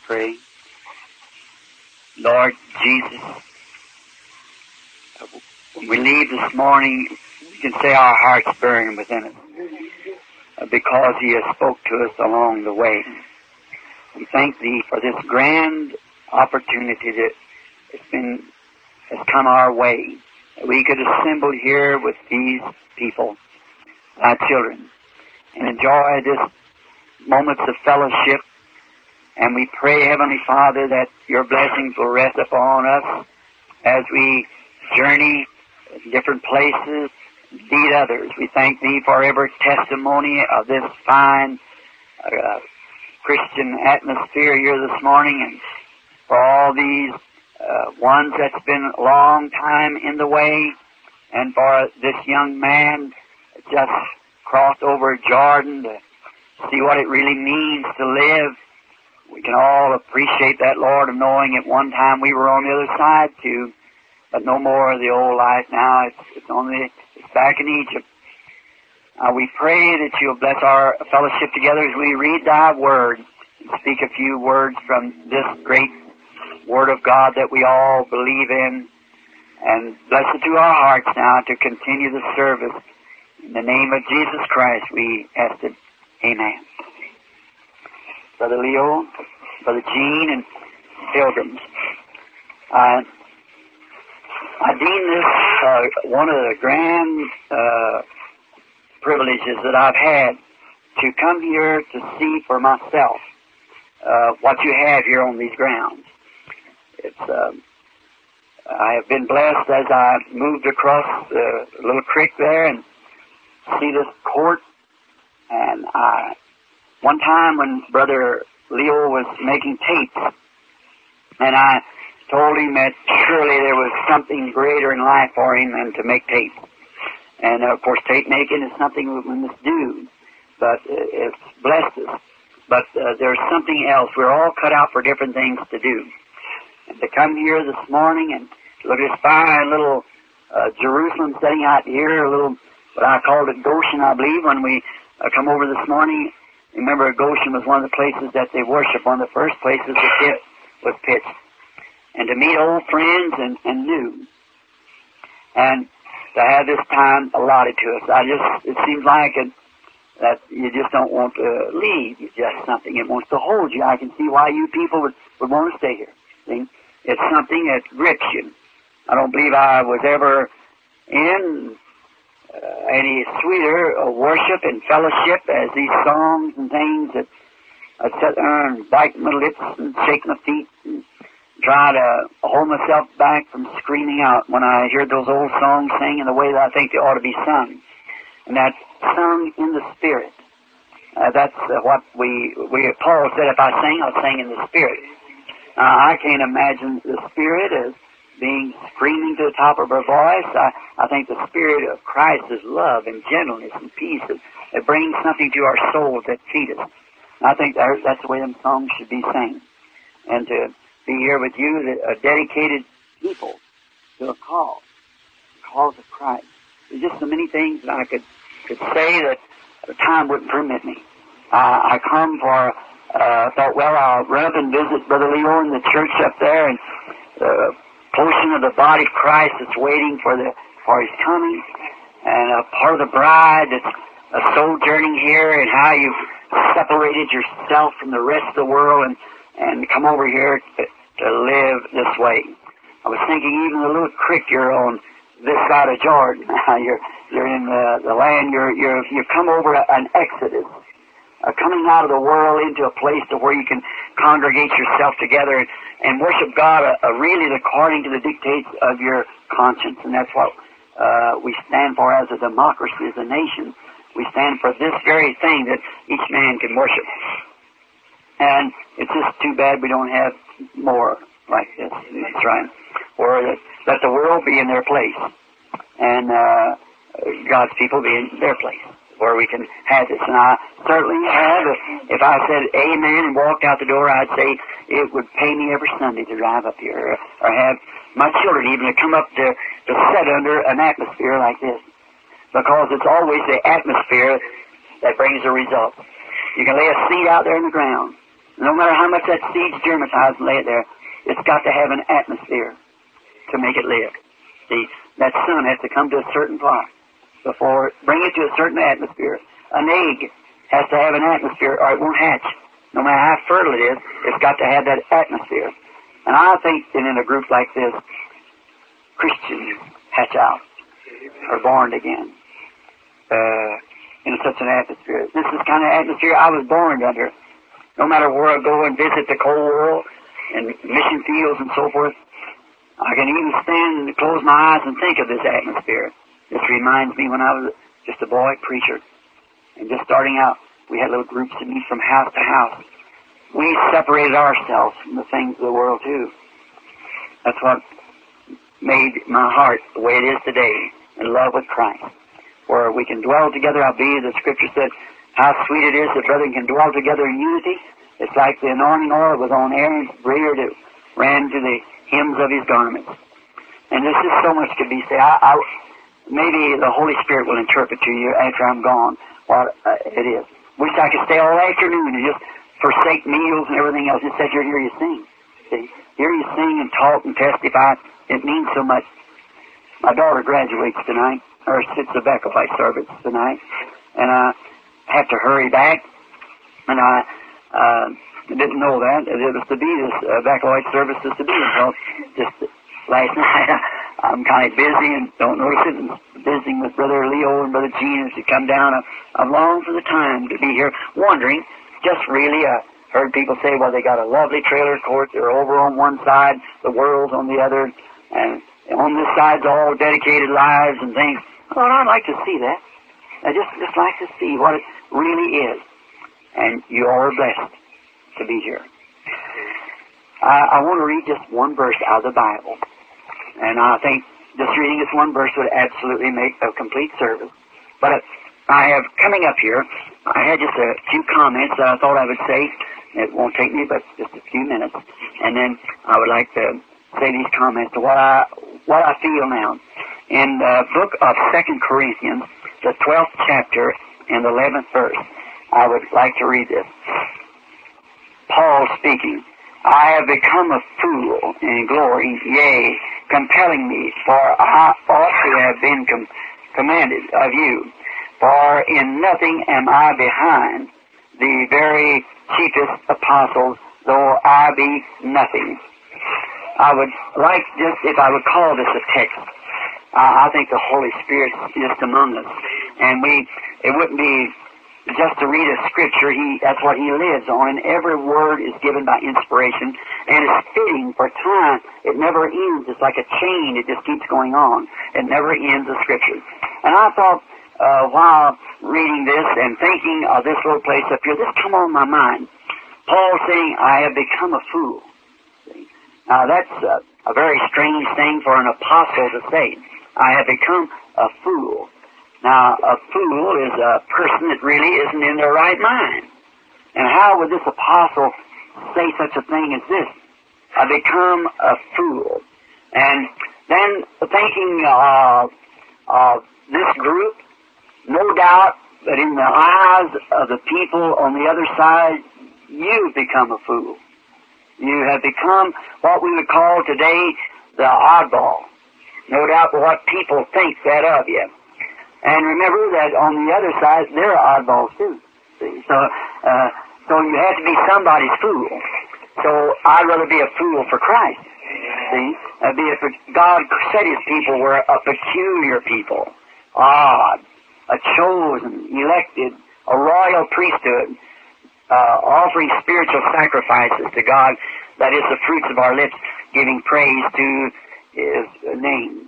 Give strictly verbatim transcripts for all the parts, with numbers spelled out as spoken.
pray. Lord Jesus, when we leave this morning, we can say our hearts burn within us because He has spoke to us along the way. We thank Thee for this grand opportunity that has been has come our way, that we could assemble here with these people, our children, and enjoy this moments of fellowship. And we pray, Heavenly Father, that Your blessings will rest upon us as we journey in different places, lead others. We thank Thee for every testimony of this fine uh, Christian atmosphere here this morning, and for all these uh, ones that's been a long time in the way, and for this young man that just crossed over Jordan to see what it really means to live. We can all appreciate that, Lord, of knowing at one time we were on the other side too, but no more of the old life now. It's, it's only it's back in Egypt. Uh, we pray that You'll bless our fellowship together as we read Thy Word and speak a few words from this great Word of God that we all believe in. And bless it to our hearts now to continue the service. In the name of Jesus Christ we ask it. Amen. Brother Leo, Brother Gene, and pilgrims. Uh, I deem this uh, one of the grand uh, privileges that I've had to come here to see for myself uh, what you have here on these grounds. It's uh, I have been blessed as I moved across the little creek there and see this court. And I, one time when Brother Leo was making tapes, and I told him that surely there was something greater in life for him than to make tapes. And uh, of course, tape making is something we must do, but it's blessed us. But uh, there's something else. We're all cut out for different things to do. And to come here this morning and look at this fine little uh, Jerusalem sitting out here, a little, what I called it Goshen, I believe, when we uh, come over this morning. Remember, Goshen was one of the places that they worship, one of the first places the pit was pitched. And to meet old friends and, and new. And to have this time allotted to us. I just, it seems like it, that you just don't want to leave. It's just something that wants to hold you. I can see why you people would, would want to stay here. See? It's something that grips you. I don't believe I was ever in uh, any sweeter uh, worship and fellowship as these songs and things that I sit there and bite my lips and shake my feet and try to hold myself back from screaming out when I hear those old songs sing in the way that I think they ought to be sung. And that's sung in the Spirit. Uh, that's uh, what we, we, Paul said, if I sing, I'll sing in the Spirit. Uh, I can't imagine the Spirit as being screaming to the top of our voice. I, I think the Spirit of Christ is love and gentleness and peace. It, it brings something to our souls that feed us. And I think that, that's the way them songs should be sang. And to be here with you, a dedicated people to a cause, the cause of Christ. There's just so many things that I could, could say that the time wouldn't permit me. Uh, I come for, uh, thought, well, I'll run up and visit Brother Leo in the church up there, and the portion of the body of Christ that's waiting for the for His coming, and a part of the bride that's a sojourning here, and how you've separated yourself from the rest of the world and and come over here to, to live this way. I was thinking even the little creek you're on this side of Jordan. you're you're in the, the land. You're you're you've come over an exodus, uh, coming out of the world into a place to where you can congregate yourself together and, and worship God uh, uh, really according to the dictates of your conscience. And that's what uh, we stand for as a democracy, as a nation. We stand for this very thing, that each man can worship. And it's just too bad we don't have more like this. That's right. Or that, let the world be in their place, and uh, God's people be in their place, where we can have this. And I certainly have. If, if I said amen and walked out the door, I'd say it would pay me every Sunday to drive up here, or, or have my children even to come up to, to sit under an atmosphere like this. Because it's always the atmosphere that brings the result. You can lay a seed out there in the ground, No matter how much that seed's germatized and lay it there, it's got to have an atmosphere to make it live. See, that sun has to come to a certain plot before, bring it to a certain atmosphere. An egg has to have an atmosphere or it won't hatch. No matter how fertile it is, it's got to have that atmosphere. And I think that in a group like this, Christians hatch out, are born again, uh, in such an atmosphere. This is the kind of atmosphere I was born under. No matter where I go and visit the cold world and mission fields and so forth, I can even stand and close my eyes and think of this atmosphere. This reminds me when I was just a boy preacher and just starting out. We had little groups to meet from house to house. We separated ourselves from the things of the world too. That's what made my heart the way it is today, in love with Christ, where we can dwell together. I believe the Scripture said how sweet it is that brethren can dwell together in unity. It's like the anointing oil was on Aaron's beard. It ran to the hems of his garments. And this is so much to be said. I, I, maybe the Holy Spirit will interpret to you after I'm gone what uh, it is. Wish I could stay all afternoon and just forsake meals and everything else. Just sit here and hear you sing. See? Hear you sing and talk and testify. It means so much. My daughter graduates tonight, or sits the Beckelite service tonight, and I have to hurry back. And I uh, didn't know that. It was to be this uh, Beckelite service is to be until just last night. I'm kind of busy and don't notice it. And visiting with Brother Leo and Brother Gene as they come down. I've, I've longed for the time to be here, wondering, just really, I heard people say, well, they got a lovely trailer court. They're over on one side, the world's on the other, and on this side's all dedicated lives and things. I thought, I'd like to see that. I just, just like to see what it really is. And you are blessed to be here. I, I want to read just one verse out of the Bible. And I think just reading this one verse would absolutely make a complete service. But I have, coming up here, I had just a few comments that I thought I would say. It won't take me but just a few minutes. And then I would like to say these comments to what I, what I feel now. In the book of Second Corinthians, the twelfth chapter and the eleventh verse, I would like to read this. Paul speaking, I have become a fool in glory, yea, compelling me, for I ought to have been com- commanded of you. For in nothing am I behind the very chiefest apostles, though I be nothing. I would like just, if I would call this a text, uh, I think the Holy Spirit is just among us. And we, it wouldn't be just to read a scripture. He, that's what he lives on, and every word is given by inspiration, and it's fitting for time. It never ends. It's like a chain. It just keeps going on. It never ends, the scripture. And I thought, uh, while reading this and thinking of this little place up here, this come on my mind. Paul saying, I have become a fool. See? Now that's a, a very strange thing for an apostle to say. I have become a fool. Now, a fool is a person that really isn't in their right mind. And how would this apostle say such a thing as this? I become a fool. And then thinking of, of this group, no doubt that in the eyes of the people on the other side, you've become a fool. You have become what we would call today the oddball. No doubt what people think that of you. And remember that on the other side, they're oddballs too. See? So, uh, so you have to be somebody's fool. So I'd rather be a fool for Christ. See? Uh, be a, God said His people were a peculiar people, odd, a chosen, elected, a royal priesthood, uh, offering spiritual sacrifices to God. That is the fruits of our lips, giving praise to His name.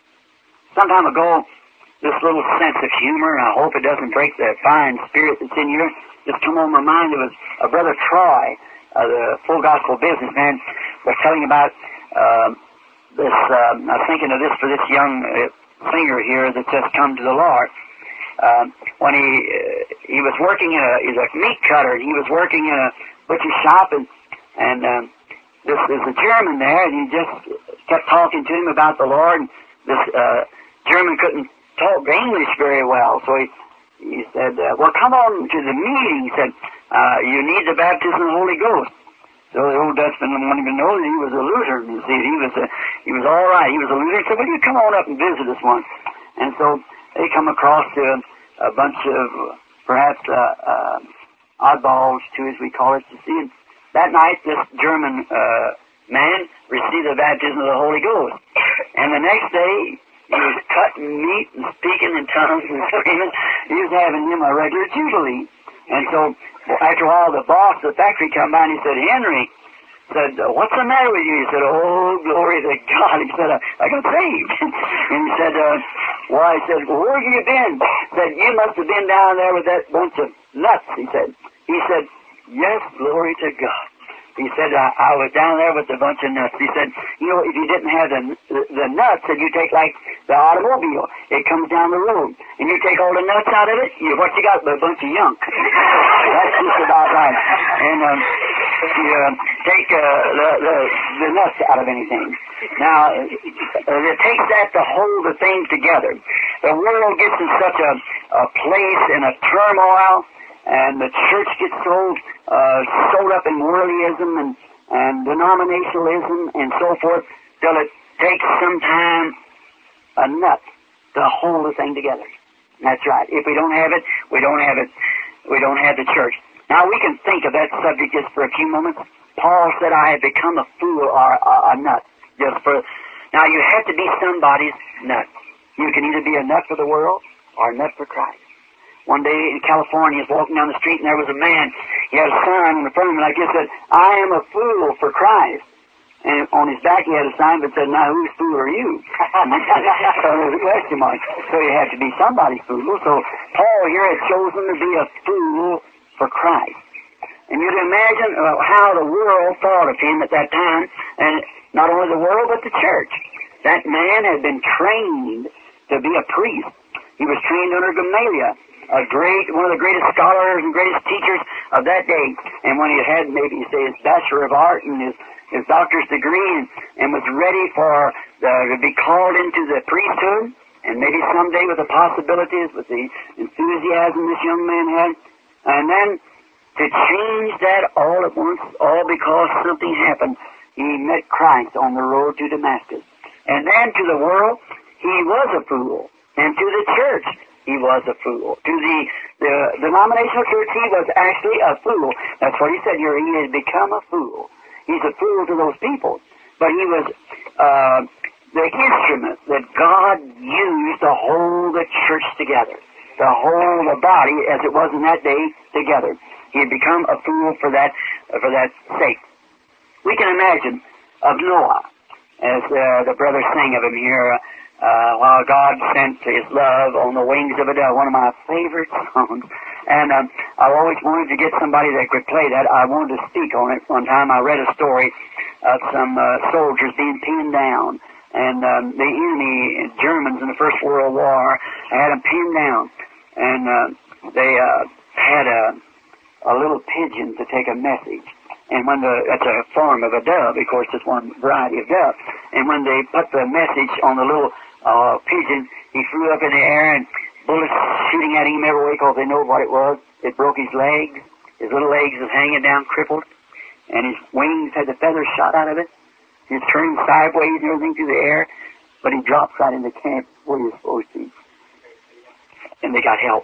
Some time ago, this little sense of humor, and I hope it doesn't break the fine spirit that's in you, just come on my mind. It was a Brother Troy, uh, the Full Gospel Businessman, was telling about uh, this, uh, I was thinking of this for this young uh, singer here that's just come to the Lord. Uh, when he uh, he was working in a, he's a meat cutter, and he was working in a butcher shop, and, and uh, this is a German there, and he just kept talking to him about the Lord, and this uh, German couldn't talk English very well, so he he said, uh, well, come on to the meeting. He said, uh, you need the baptism of the Holy Ghost. So the old Dutchman wouldn't even know that he was a Lutheran. You see, he was a, he was all right. He was a Lutheran. So, well, you come on up and visit us once. And so they come across to a, a bunch of perhaps uh, uh, oddballs, too, as we call it. You see, and that night this German uh, man received the baptism of the Holy Ghost. And the next day he was cutting meat and speaking in tongues and screaming. He was having him a regular jubilee. And so after a while, the boss of the factory come by and he said, Henry, said, what's the matter with you? He said, oh, glory to God. He said, I, I got saved. And he said, uh, why? He said, well, where have you been? He said, you must have been down there with that bunch of nuts, he said. He said, yes, glory to God. He said, I, I was down there with a bunch of nuts. He said, you know, if you didn't have the, the, the nuts, and you take like the automobile, it comes down the road, and you take all the nuts out of it, you, what you got but a bunch of yunk. That's just about right. And um, you uh, take uh, the, the, the nuts out of anything. Now, uh, it takes that to hold the thing together. The world gets in such a, a place in a turmoil, and the church gets so uh, sold up in worldlyism and, and denominationalism and so forth, till it takes some time, a nut, to hold the thing together. That's right. If we don't have it, we don't have it. We don't have the church. Now we can think of that subject just for a few moments. Paul said, I have become a fool or a, a nut. Just for now, you have to be somebody's nut. You can either be a nut for the world or a nut for Christ. One day in California, he was walking down the street, and there was a man. He had a sign on the front of him like this, said, I am a fool for Christ. And on his back, he had a sign that said, now, whose fool are you? So there was a question mark. So you have to be somebody's fool. So Paul here had chosen to be a fool for Christ. And you can imagine uh, how the world thought of him at that time, and not only the world, but the church. That man had been trained to be a priest. He was trained under Gamaliel, a great, one of the greatest scholars and greatest teachers of that day. And when he had maybe, say, his Bachelor of Art and his, his doctor's degree, and, and was ready for uh, to be called into the priesthood, and maybe someday with the possibilities, with the enthusiasm this young man had, and then to change that all at once, all because something happened. He met Christ on the road to Damascus. And then to the world, he was a fool. And to the church, he was a fool. To the, the denominational church, he was actually a fool. That's what he said here. He has become a fool. He's a fool to those people. But he was uh, the instrument that God used to hold the church together, to hold the body, as it was in that day, together. He had become a fool for that, uh, for that sake. We can imagine of Noah, as uh, the brothers sang of him here, Uh, while God sent His love on the wings of a dove, one of my favorite songs. And um, I always wanted to get somebody that could play that. I wanted to speak on it. One time I read a story of some uh, soldiers being pinned down. And um, the enemy, Germans in the First World War, had them pinned down. And uh, they uh, had a, a little pigeon to take a message. And when the, that's a form of a dove, of course, it's one variety of dove. And when they put the message on the little uh, pigeon, he flew up in the air, and bullets shooting at him every way because they know what it was. It broke his legs. His little legs was hanging down, crippled. And his wings had the feathers shot out of it. He was turning sideways and everything through the air. But he dropped right in the camp where he was supposed to. And they got help.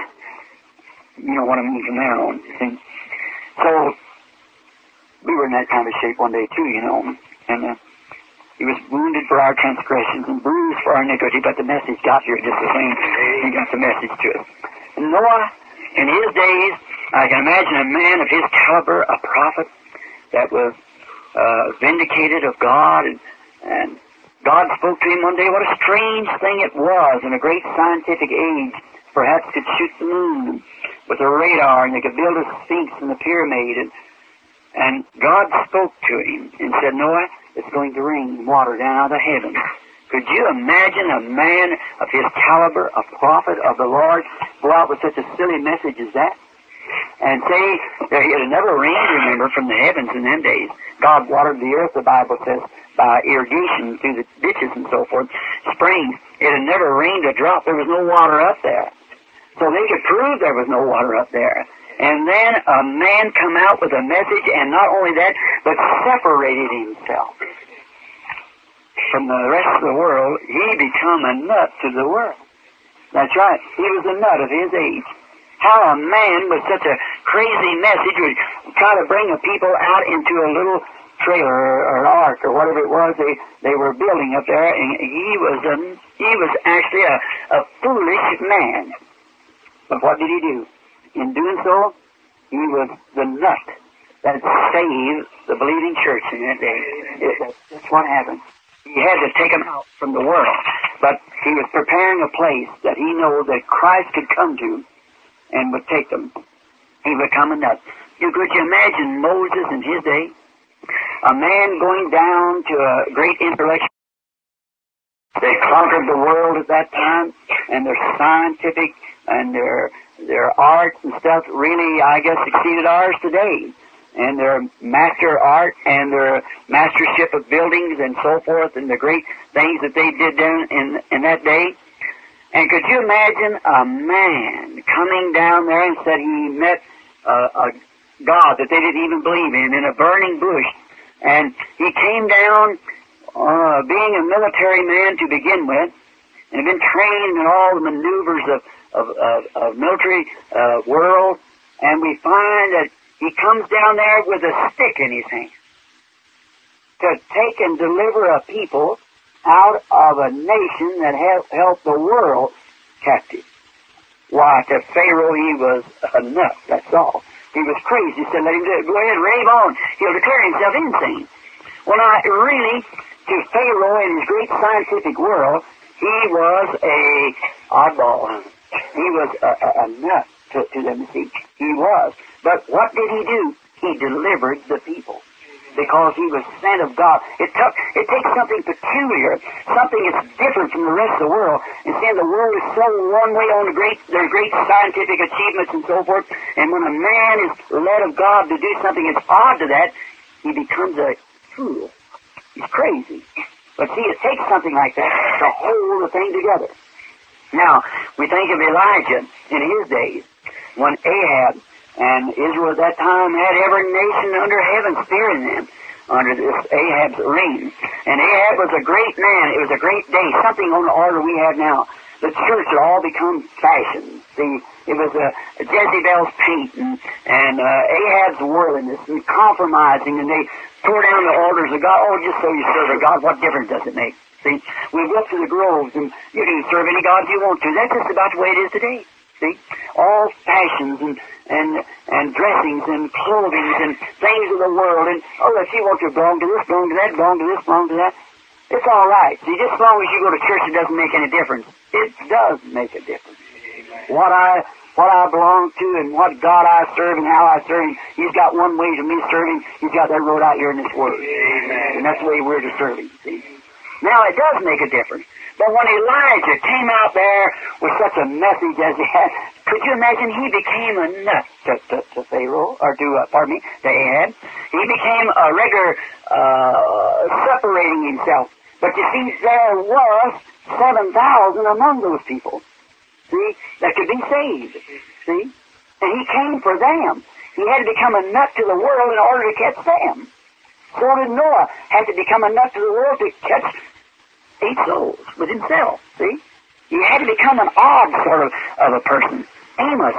You know what I mean from there on. See? So we were in that kind of shape one day too, you know. And uh, he was wounded for our transgressions and bruised for our iniquity, but the message got here just the same. He got the message to us. And Noah, in his days, I can imagine a man of his caliber, a prophet that was uh, vindicated of God, and, and God spoke to him one day. What a strange thing it was in a great scientific age. Perhaps could shoot the moon with a radar, and they could build a sphinx and a pyramid. And, and God spoke to him and said, Noah, it's going to rain water down out of heaven. Could you imagine a man of his caliber, a prophet of the Lord, go out with such a silly message as that? And say, it had never rained, remember, from the heavens in them days. God watered the earth, the Bible says, by irrigation through the ditches and so forth, springs. It had never rained a drop. There was no water up there. So they could prove there was no water up there. And then a man come out with a message, and not only that, but separated himself from the rest of the world. He become a nut to the world. That's right. He was a nut of his age. How a man with such a crazy message would try to bring a people out into a little trailer or, or ark or whatever it was they, they were building up there, and he was a, he was actually a, a foolish man. But what did he do? In doing so, he was the nut that saved the believing church in that day. It, that's what happened. He had to take them out from the world, but he was preparing a place that he knew that Christ could come to and would take them. He would come a nut. You could you imagine Moses in his day? A man going down to a great intellectual. They conquered the world at that time, and their scientific and their their art and stuff really, I guess, exceeded ours today. And their master art and their mastership of buildings and so forth, and the great things that they did then in in that day. And could you imagine a man coming down there and said he met uh, a God that they didn't even believe in, in a burning bush. And he came down uh, being a military man to begin with, and had been trained in all the maneuvers of, of, of, of military uh, world. And we find that he comes down there with a stick in his hand to take and deliver a people out of a nation that held, held the world captive. Why, to Pharaoh he was a nut, that's all. He was crazy. He said, let him do it. Go ahead, rave on. He'll declare himself insane. Well, now, really, to Pharaoh in his great scientific world, he was a oddball. He was a, a, a nut to, to them. See, he was. But what did he do? He delivered the people, because he was sent of God. It took, it takes something peculiar, something that's different from the rest of the world. And seeing the world is so one way on the great, their great scientific achievements and so forth. And when a man is led of God to do something that's odd to that, he becomes a fool. He's crazy. But see, it takes something like that to hold the thing together. Now, we think of Elijah in his days, when Ahab and Israel at that time had every nation under heaven fearing them under this Ahab's reign. And Ahab was a great man. It was a great day, something on the order we have now. The church had all become fashion. See, it was a, a Jezebel's paint and, and uh, Ahab's worldliness and compromising, and they tore down the altars of God. Oh, just so you serve a God, what difference does it make? See, we go up to the groves, and you can serve any gods you want to. That's just about the way it is today. See, all fashions and and and dressings and clothings and things of the world, and oh, if you want to belong to this, belong to that, belong to this, belong to that, it's all right. See, just as long as you go to church, it doesn't make any difference. It does make a difference. What I what I belong to and what God I serve and how I serve Him, He's got one way of me serving. He's got that road out here in this world, and that's the way we're to serve Him. See, now it does make a difference. But when Elijah came out there with such a message as he had, could you imagine he became a nut to, to, to Pharaoh, or to, uh, pardon me, to Ahab. He became a regular, uh, separating himself. But you see, there was seven thousand among those people, see, that could be saved, see? And he came for them. He had to become a nut to the world in order to catch them. So did Noah had to become a nut to the world to catch eight souls with himself, see? He had to become an odd sort of, of a person. Amos,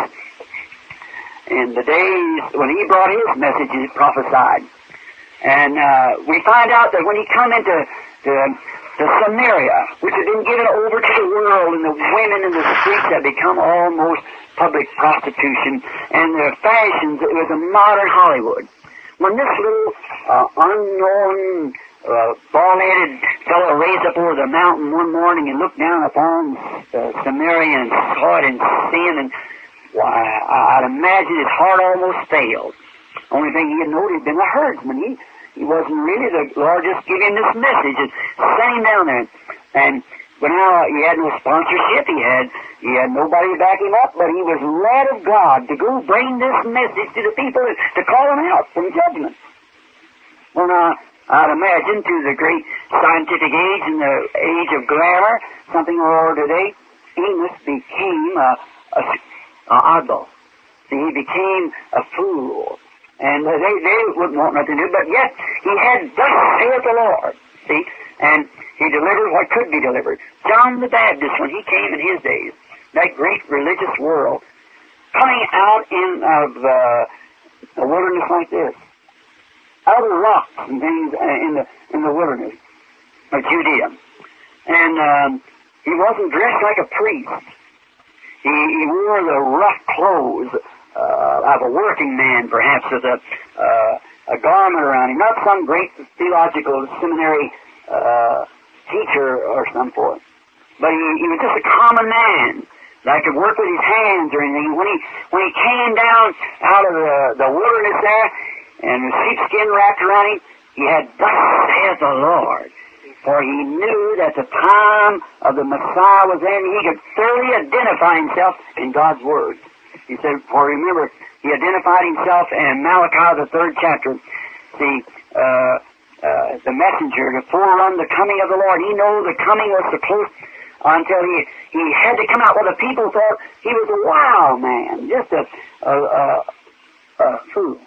in the days when he brought his message, he prophesied. And uh, we find out that when he come into to, to Samaria, which had been given over to the world, and the women in the streets had become almost public prostitution, and their fashions, it was a modern Hollywood. When this little uh, unknown Uh, bald-headed fellow raised up over the mountain one morning and looked down upon uh, Samaria and saw it and sin, and why, I'd imagine his heart almost failed. Only thing he had known, he'd been a herdsman. He he wasn't really the Lord just gave him this message and sent him down there. And but now he had no sponsorship. He had he had nobody to back him up, but he was led of God to go bring this message to the people to call them out from judgment. Well, now, I'd imagine to the great scientific age and the age of glamour, something or other today, Amos became a, a, a oddball. See, he became a fool. And they, they wouldn't want nothing to do, but yet he had, thus saith the Lord. See, and he delivered what could be delivered. John the Baptist, when he came in his days, that great religious world, coming out in of uh, a wilderness like this, out of rocks and things uh, in the in the wilderness of Judea, and um, he wasn't dressed like a priest. He, he wore the rough clothes uh, of a working man, perhaps, with a uh, a garment around him, not some great theological seminary uh, teacher or some sort, but he, he was just a common man that could work with his hands or anything. When he when he came down out of the, the wilderness there, and the sheepskin wrapped around him, he had, thus saith the Lord. For he knew that the time of the Messiah was in. He could thoroughly identify himself in God's Word. He said, for remember, he identified himself in Malachi, the third chapter. See, uh, uh, the messenger to forerun the coming of the Lord. He knew the coming was so close until he, he had to come out. Well, the people thought he was a wild man, just a, a, a, a fool.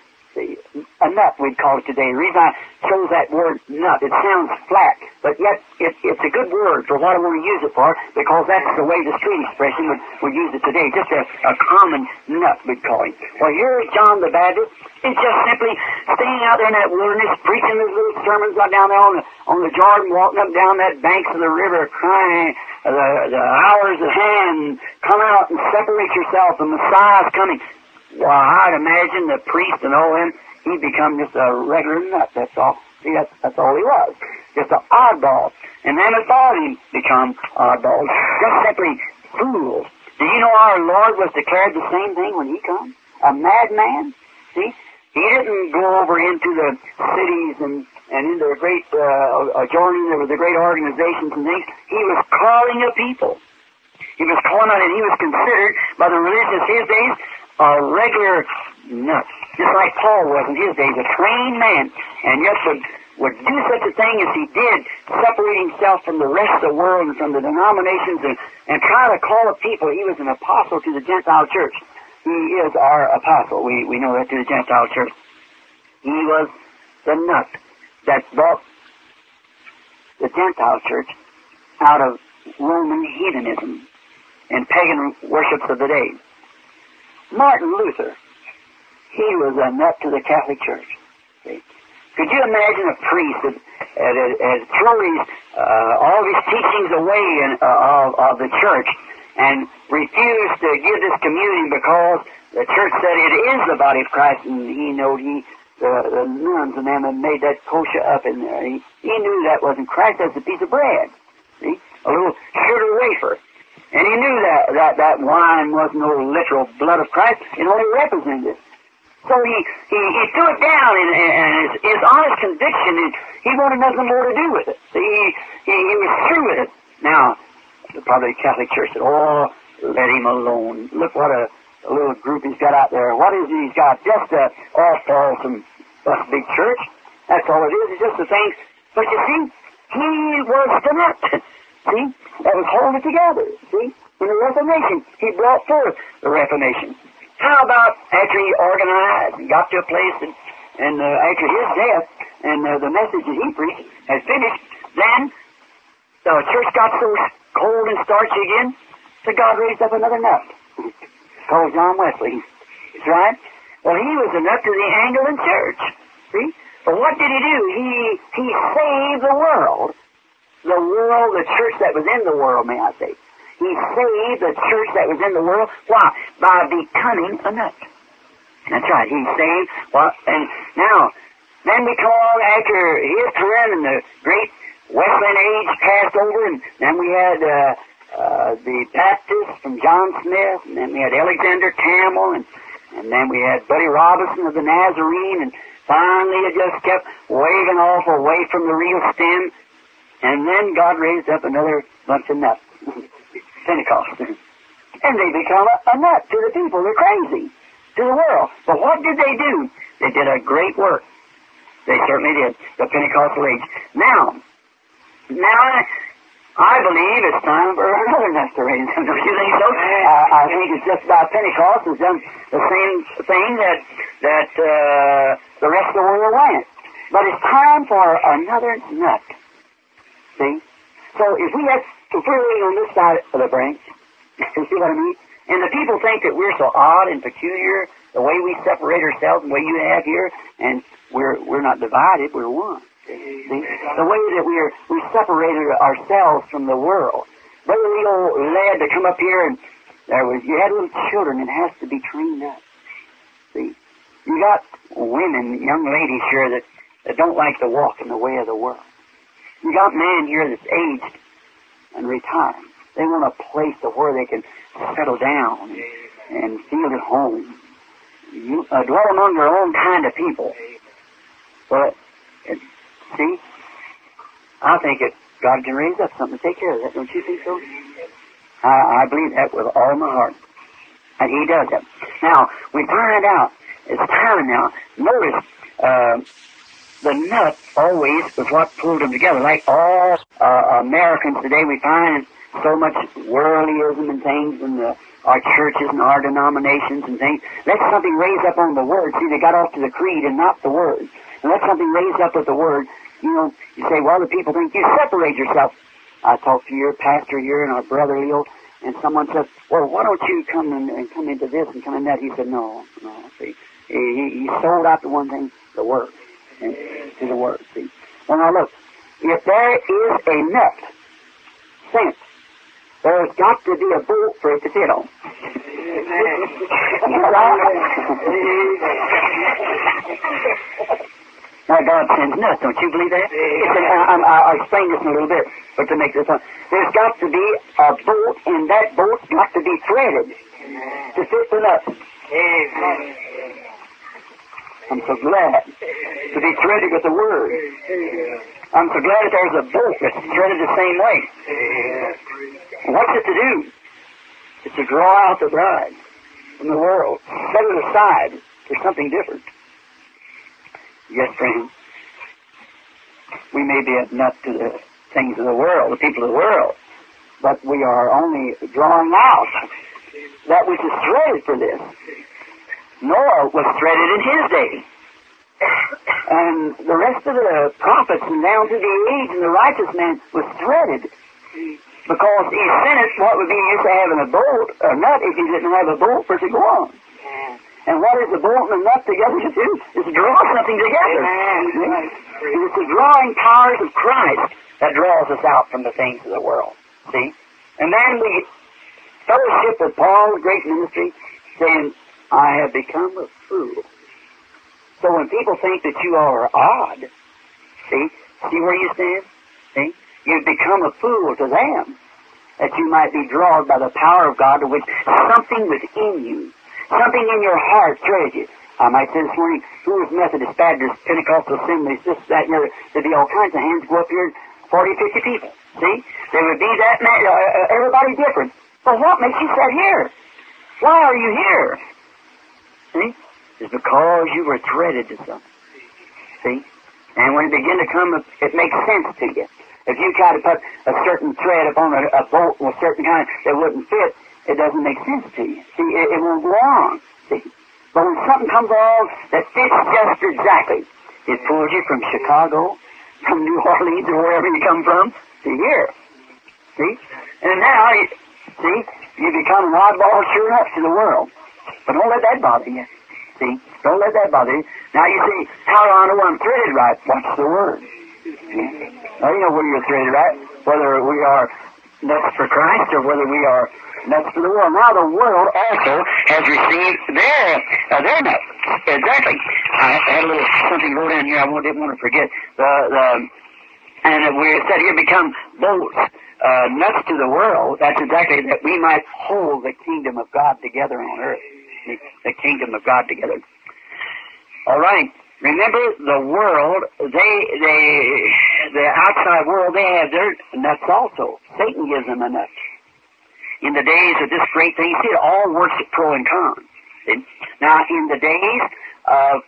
A nut, we'd call it today. The reason I chose that word nut, it sounds flat, but yet it, it's a good word for what I want to use it for, because that's the way the street expression would, would use it today. Just a, a common nut, we'd call him. Well, here's John the Baptist. He's just simply staying out there in that wilderness, preaching his little sermons out down there on the, on the Jordan, walking up down that banks of the river, crying, the, the hour's at hand, come out and separate yourself, the Messiah's coming. Well, I'd imagine the priest and all them, he'd become just a regular nut, that's all. See, that's, that's all he was. Just an oddball. And them that thought he'd become oddballs, just simply fools. Do you know our Lord was declared the same thing when he come? A madman? See? He didn't go over into the cities and, and into the great, uh, joining with the great organizations and things. He was calling a people. He was calling out, and he was considered by the religious his days a regular nut, just like Paul was in his days, a trained man, and yet would, would do such a thing as he did, separate himself from the rest of the world and from the denominations, and, and try to call a people. He was an apostle to the Gentile church. He is our apostle. We, we know that to the Gentile church. He was the nut that brought the Gentile church out of Roman heathenism and pagan worships of the day. Martin Luther, he was a nut to the Catholic Church. See? Could you imagine a priest that had thrown his, uh, all his teachings away in, uh, of, of the church and refused to give this communion because the church said it is the body of Christ, and he knew he, the, the nuns and them had made that kosher up in there. He, he knew that wasn't Christ, that's a piece of bread. See? A little sugar wafer. And he knew that, that that wine wasn't no literal blood of Christ. It only represented it. So he, he, he threw it down, and, and his, his honest conviction, and he wanted nothing more to do with it. So he, he, he was through with it. Now, probably the Catholic Church said, oh, let him alone. Look what a, a little group he's got out there. What is it he's got? Just a all false and a big church. That's all it is. It's just a thing. But you see, he was the nut. See? That was holding it together. See? In the Reformation, he brought forth the Reformation. How about after he organized and got to a place, and, and uh, after his death, and uh, the message that he preached had finished, then the church got so cold and starchy again, so God raised up another nut, called John Wesley. That's right. Well, he was a nut to the Anglican Church. See? But what did he do? He, he saved the world. The world, the church that was in the world, may I say. He saved the church that was in the world. Why? By becoming a nut. That's right. He saved. Well, and now, then we come along after his time, and the great Wesleyan age passed over, and then we had uh, uh, the Baptists from John Smith, and then we had Alexander Campbell, and, and then we had Buddy Robinson of the Nazarene, and finally it just kept waving off away from the real stem. And then God raised up another bunch of nuts, Pentecost. And they become a, a nut to the people. They're crazy to the world. But what did they do? They did a great work. They certainly did, the Pentecostal age. Now, now I, I believe it's time for another nut to raise. Don't you think so? Uh, I think it's just about Pentecost has done the same thing that that uh, the rest of the world went. But it's time for another nut. See? So if we have, if we're living on this side of the branch, you see what I mean? And the people think that we're so odd and peculiar, the way we separate ourselves, the way you have here, and we're we're not divided, we're one. See? The way that we're we separated ourselves from the world. Brother Leo led to come up here, and there was you had little children, and it has to be trained up. See, you got women, young ladies here that, that don't like to walk in the way of the world. You got men here that's aged and retired. They want a place to where they can settle down and, and feel at home. You, uh, dwell among their own kind of people. But it, see, I think that God can raise up something to take care of that. Don't you think so? I, I believe that with all my heart. And He does that. Now, we find out, it's time now. Notice, uh, the nut always was what pulled them together. Like all uh, Americans today, we find so much worldlyism and things in the, our churches and our denominations and things. Let something raise up on the Word. See, they got off to the creed and not the Word. And let something raise up with the Word. You know, you say, well, the people think you separate yourself. I talked to your pastor here and our brother Leo, and someone said, well, why don't you come in, and come into this and come in that? He said, no, no, see. He, he sold out to one thing, the Word. And, to the Word, see. Well, now look, if there is a nut, saints, there's got to be a bolt for it to fit on. Now, God sends nuts. Don't you believe that? It's an, I, I, I'll explain this in a little bit, but to make this one, there's got to be a bolt, and that bolt's got to be threaded to fit the nut. I'm so glad to be threaded with the Word. I'm so glad that there's a bolt that's threaded the same way. What's it to do? It's to draw out the bride from the world, set it aside for something different. Yes, friend, we may be a nut to the things of the world, the people of the world, but we are only drawing out that which is threaded for this. Noah was threaded in his day. And the rest of the prophets and down to the age and the righteous man was threaded. Because he sent it, what would be used to having a bolt, a nut, if he didn't have a bolt for it to go on. And what is the bolt and the nut together to do? Is to draw something together. It's the drawing powers of Christ that draws us out from the things of the world. See? And then we fellowship with Paul's great ministry, saying, I have become a fool. So when people think that you are odd, see, see where you stand? See? You've become a fool to them, that you might be drawn by the power of God, to which something within you, something in your heart threads you. I might say this morning, who is Methodist, Baptist, Pentecostal Assemblies, this, that, and the other, there'd be all kinds of hands go up here, forty, fifty people. See? There would be that man, uh, everybody different. But what makes you sit here? Why are you here? See? It's because you were threaded to something. See? And when it begin to come, it makes sense to you. If you try to put a certain thread upon a, a bolt of a certain kind that wouldn't fit, it doesn't make sense to you. See, it, it won't go on. See? But when something comes along that fits just exactly, it pulls you from Chicago, from New Orleans, or wherever you come from, to here. See? And now, you, see, you become an oddball sure enough to the world. But don't let that bother you. See? Don't let that bother you. Now you see, how do I know I'm threaded right? Watch the Word. See? Now you know whether you're threaded right, whether we are nuts for Christ or whether we are nuts for the world. Now the world also has received their, uh, their nuts. Exactly. I had a little something wrote down here I didn't want to forget. The, the, and we said here become bolts, uh, nuts to the world. That's exactly that we might hold the kingdom of God together on earth. The kingdom of God together. All right. Remember, the world, they, they, the outside world, they have their nuts also. Satan gives them a nut. In the days of this great thing, see, it all works at pro and con. See? Now, in the days of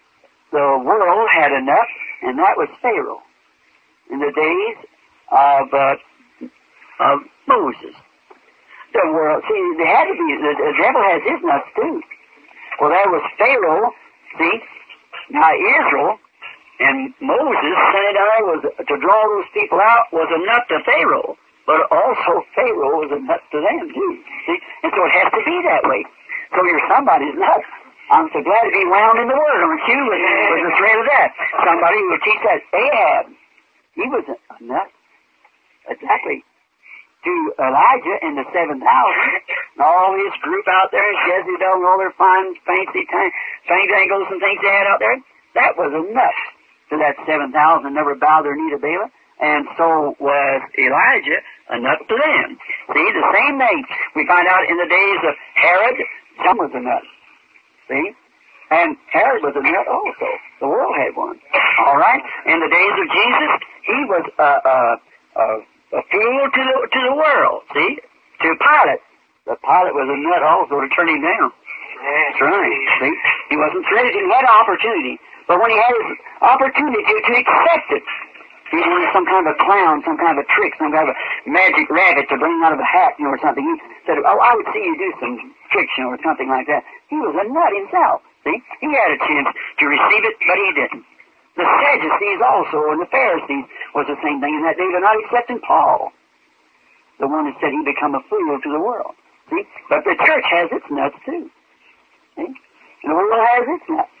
the world had a nut, and that was Pharaoh. In the days of uh, of Moses. The world, see, they had to be, the, the devil has his nuts too. Well, there was Pharaoh, see, now Israel, and Moses sent it out was to draw those people out was a nut to Pharaoh, but also Pharaoh was a nut to them too. See, and so it has to be that way. So you're somebody's nut. I'm so glad to be wound in the Word, aren't you? With, with the thread of that, somebody who will teach that. Ahab, he was a, a nut, exactly, to Elijah and the seven thousand, and all his group out there, Jezebel and all their fine, fancy fangangles and things they had out there. That was a nut to that seven thousand, never bowed their knee to Baal, and so was Elijah a nut to them. See, the same thing we find out in the days of Herod, John was a nut. See? And Herod was a nut also. The world had one. All right? In the days of Jesus, he was a, a, a, a fool to the, to the world. See? To Pilate. The Pilate was a nut also to turn him down. That's right. See? He wasn't threatened. He had an opportunity. But when he had his opportunity to, to accept it, he wanted some kind of a clown, some kind of a trick, some kind of a magic rabbit to bring out of a hat, you know, or something. He said, oh, I would see you do some tricks, you know, or something like that. He was a nut himself, see? He had a chance to receive it, but he didn't. The Sadducees also, and the Pharisees, was the same thing in that they were not accepting Paul, the one that said he become a fool to the world, see? But the church has its nuts, too, see? And the world has its nuts.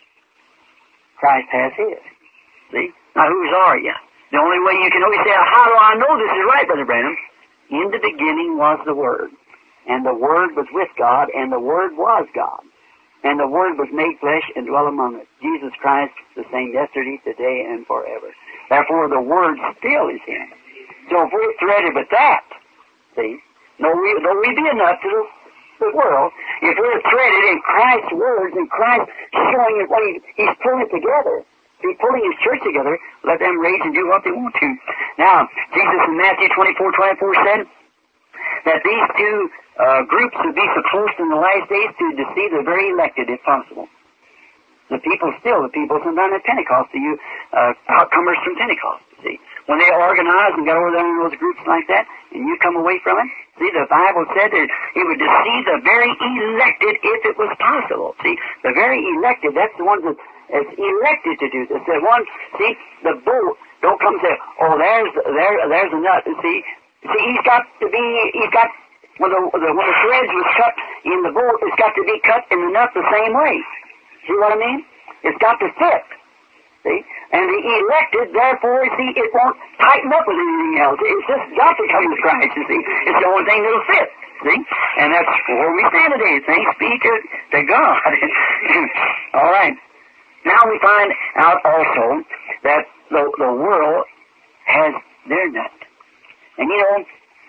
Christ has his, see? Now, whose are you? The only way you can always say, how do I know this is right, Brother Branham? In the beginning was the Word, and the Word was with God, and the Word was God. And the Word was made flesh and dwelt among us. Jesus Christ, the same yesterday, today, and forever. Therefore, the Word still is Him. So if we're threaded with that, see, though we, though we be enough to the, the world, if we're threaded in Christ's words and Christ showing us what he, He's pulling it together, He's pulling His church together, let them rage and do what they want to. Now, Jesus in Matthew twenty-four twenty-four said that these two uh, groups would be so close in the last days to deceive the very elected, if possible. The people still, the people sometimes at Pentecost, the you uh, outcomers from Pentecost, see. When they organized and got over there in those groups like that, and you come away from it, see, the Bible said that it would deceive the very elected if it was possible. See, the very elected, that's the ones that is elected to do this. The one, see, the bull don't come and say, oh, there's there there's a nut. See, see, he's got to be, he's got when the, the when the threads was cut in the bull, it's got to be cut in the nut the same way. See what I mean? It's got to fit. See, and the elected, therefore, see, it won't tighten up with anything else. It's just got to come to Christ. You see, it's the only thing that'll fit. See, and that's where we stand today. Thanks be to, to God. All right. Now we find out also that the, the world has their nut. And you know,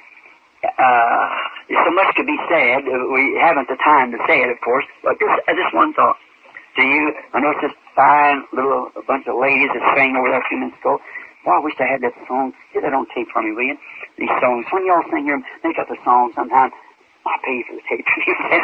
uh, there's so much to be said. We haven't the time to say it, of course, but just, uh, just one thought to you. I know it's this fine little a bunch of ladies that sang over there a few minutes ago. Well, I wish I had that song. Get that on tape for me, will you? These songs. When y'all sing here, make up a song sometime. I'll pay you for the tape.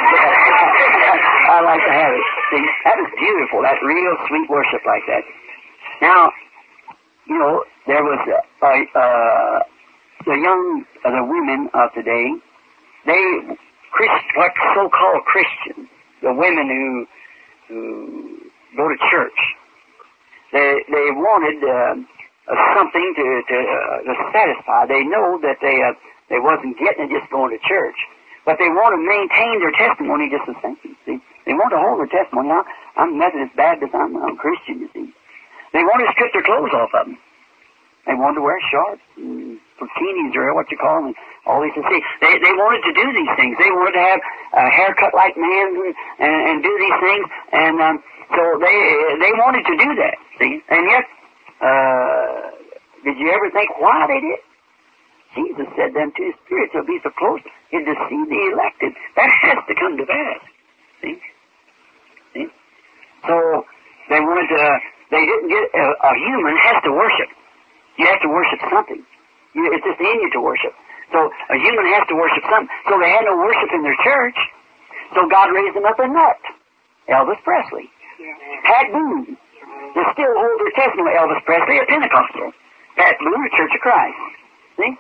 I like to have it. See, that is beautiful. That real sweet worship like that. Now, you know, there was uh, uh, the young, uh, the women of today. They, Christ, what so-called Christians, the women who who go to church. They they wanted uh, uh, something to to, uh, to satisfy. They know that they uh, they wasn't getting it just going to church. But they want to maintain their testimony just the same, see. They want to hold their testimony. Now, I'm Methodist Baptist, I'm, I'm Christian, you see. They want to strip their clothes off of them. They wanted to wear shorts, and bikinis, or what you call them, and all these things. See, they, they wanted to do these things. They wanted to have a haircut like men and, and, and do these things. And um, so they they wanted to do that, see. And yet, uh, did you ever think why they did? Jesus said them two spirits will be so close to deceive the elected. That has to come to pass. See? See? So they wanted to, they didn't get, a, a human has to worship. You have to worship something. You, it's just in you to worship. So a human has to worship something. So they had no worship in their church. So God raised them up a nut. Elvis Presley. Yeah. Pat Boone. They still hold their testimony. Elvis Presley, a Pentecostal. Pat Boone, a Church of Christ. See?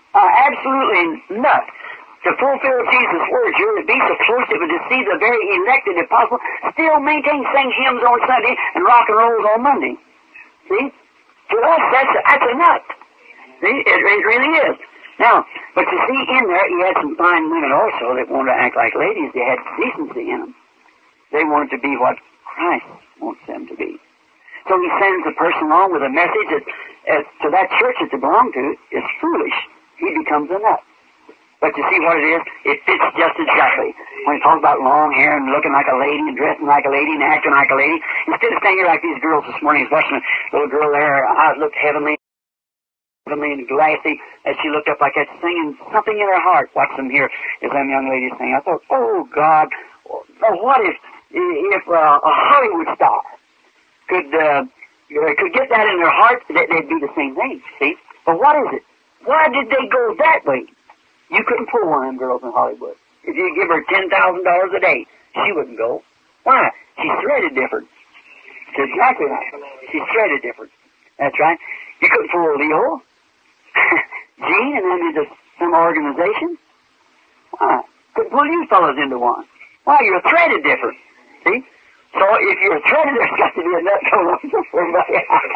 uh, absolutely nuts. To fulfill Jesus' words, you're to be so close to it to see the very elected, if possible, still maintain sing hymns on Sunday and rock and rolls on Monday. See? To us, that's a, that's a nut. See? It, it really is. Now, but you see, in there, you had some fine women also that wanted to act like ladies. They had decency in them. They wanted to be what Christ wants them to be. So he sends a person along with a message that, uh, to that church that they belong to is foolish. He becomes a nut. But you see what it is? It fits just exactly. When he talks about long hair and looking like a lady and dressing like a lady and acting like a lady, instead of standing like these girls this morning, I was watching a little girl there, her eyes looked heavenly, heavenly and glassy as she looked up like that, singing something in her heart. Watch them here as them young ladies sing. I thought, oh God, oh, what if if uh, a Hollywood star could uh, could get that in their heart? They'd do the same thing. See? But what is it? Why did they go that way? You couldn't pull one of them girls in Hollywood. If you give her ten thousand dollars a day, she wouldn't go. Why? She's threaded different. That's exactly right. She's threaded different. That's right. You couldn't fool Leo, Gene, and then into some organization. Why? Couldn't pull you fellows into one. Why? You're threaded different. See? So if you're threaded, there's got to be a nut going on for everybody.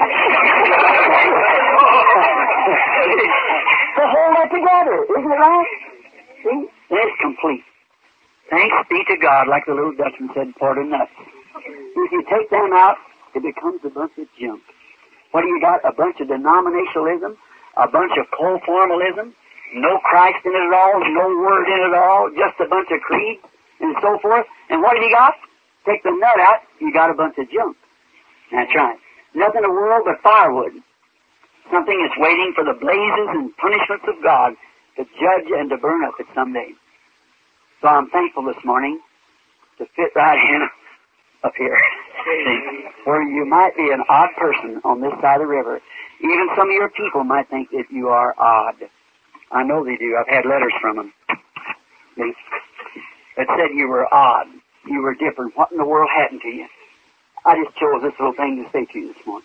To hold that together, isn't it right? See? It's complete. Thanks be to God, like the little Dutchman said, for the nuts. If you take them out, it becomes a bunch of junk. What do you got? A bunch of denominationalism, a bunch of cold formalism, no Christ in it at all, no word in it at all, just a bunch of creed and so forth. And what have you got? Take the nut out, you got a bunch of junk. That's right. Nothing in the world but firewood. Something that's waiting for the blazes and punishments of God to judge and to burn up it someday. So I'm thankful this morning to fit right in up here. Where you might be an odd person on this side of the river. Even some of your people might think that you are odd. I know they do. I've had letters from them. They, that said you were odd. You were different. What in the world happened to you? I just chose this little thing to say to you this morning.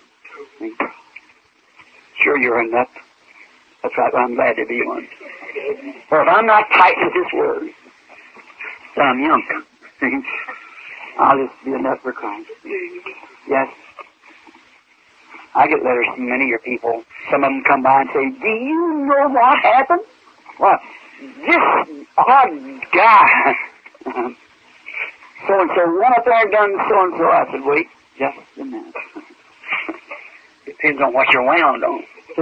Sure, you're a nut. That's right, but I'm glad to be one. For if I'm not tight with this word, then I'm young. I'll just be a nut for Christ. Yes. I get letters from many of your people. Some of them come by and say, do you know what happened? What? This odd guy. So-and-so went up there and done so-and-so. I said, wait just a minute. Depends on what you're wound on.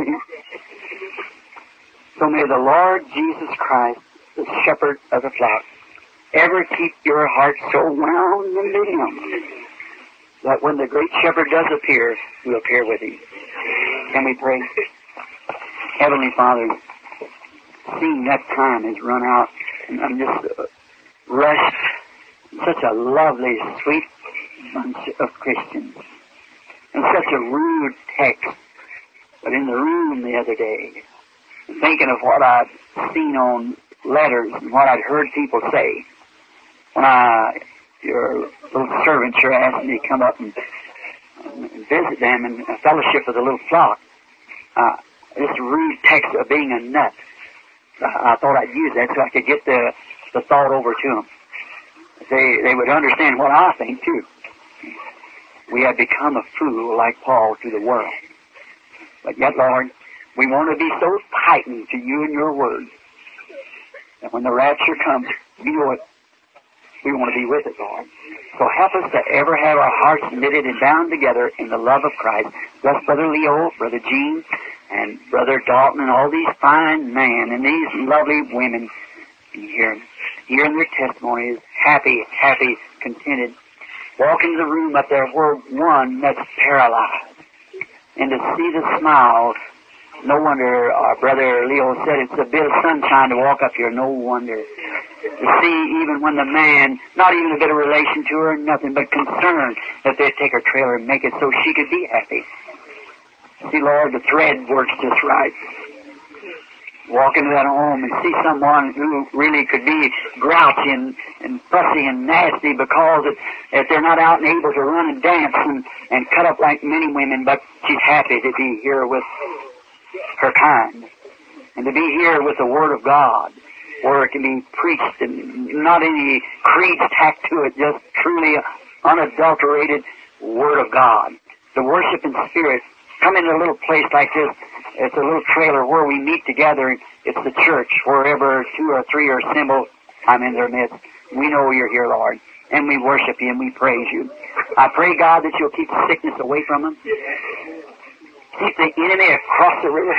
So may the Lord Jesus Christ, the shepherd of the flock, ever keep your heart so wound into Him that when the great shepherd does appear, we'll appear with Him. Can we pray? Heavenly Father, seeing that time has run out, and I'm just uh, rushed. Such a lovely, sweet bunch of Christians. And such a rude text. But in the room the other day, thinking of what I'd seen on letters and what I'd heard people say, when I, your little servants here asked me to come up and, and visit them in a fellowship with a little flock, uh, this rude text of being a nut, I, I thought I'd use that so I could get the, the thought over to them. They, they would understand what I think, too. We have become a fool like Paul to the world. But yet, Lord, we want to be so tightened to you and your word that when the rapture comes, we know it. We want to be with it, Lord. So help us to ever have our hearts knitted and bound together in the love of Christ. Bless Brother Leo, Brother Gene, and Brother Dalton, and all these fine men and these lovely women here, hearing their testimonies, happy, happy, contented. Walk into the room up there where one that's paralyzed, and to see the smiles. No wonder our Brother Leo said it's a bit of sunshine to walk up here. No wonder. To see even when the man, not even a bit of relation to her, nothing, but concerned that they'd take her trailer and make it so she could be happy. See, Lord, the thread works just right. Walk into that home and see someone who really could be grouchy and, and fussy and nasty because it, that they're not out and able to run and dance and, and cut up like many women, but she's happy to be here with her kind. and to be here with the Word of God, where it can be preached and not any creeds tacked to it, just truly unadulterated Word of God. The worship in spirit. Come into a little place like this. It's a little trailer where we meet together. It's the church. Wherever two or three are assembled, I'm in their midst. We know you're here, Lord, and we worship you and we praise you. I pray, God, that you'll keep the sickness away from them. Keep the enemy across the river.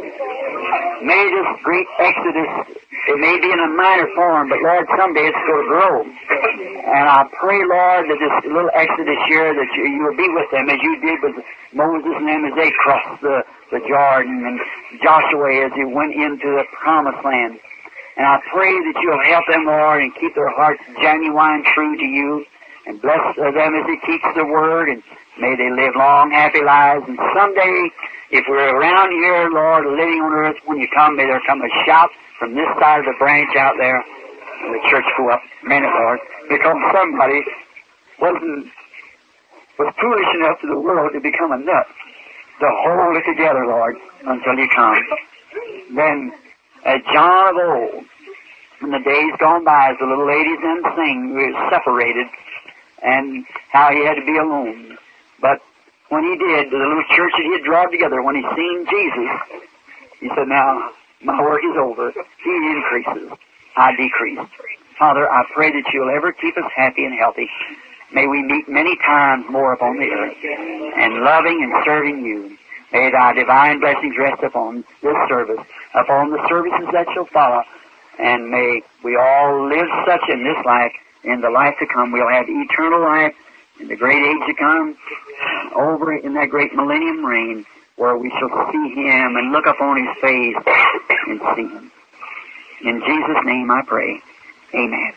May this great exodus, it may be in a minor form, but Lord, someday it's going to grow. And I pray, Lord, that this little exodus here, that you, you will be with them as you did with Moses and them as they crossed the, the Jordan, and Joshua as he went into the promised land. And I pray that you'll help them, Lord, and keep their hearts genuine, true to you, and bless them as they teach the Word, and may they live long, happy lives. And someday, if we're around here, Lord, living on earth, when you come, may there come a shout from this side of the branch out there, and the church go up. Amen, Lord. Because somebody wasn't, was foolish enough to the world to become a nut, to hold it together, Lord, until you come. Then, as John of old, in the days gone by, as the little ladies then sing, we were separated, and how he had to be alone. But when he did, the little church that he had drawn together, when he seen Jesus, he said, now, my work is over. He increases. I decrease. Father, I pray that you'll ever keep us happy and healthy. May we meet many times more upon the earth, and loving and serving you. May thy divine blessings rest upon this service, upon the services that shall follow, and may we all live such in this life. In the life to come, we'll have eternal life in the great age to come, over in that great millennium reign, where we shall see him and look upon his face and see him. In Jesus' name I pray. Amen.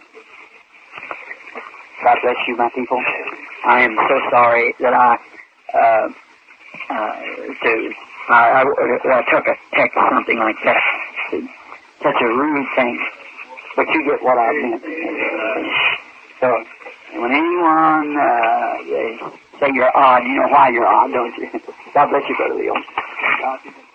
God bless you, my people. I am so sorry that I, uh, uh, to, I, I, I took a text, something like that. Such a rude thing. But you get what I meant. So, when anyone uh, they say you're odd, you know why you're odd, don't you? God bless you, Brother Leo. God.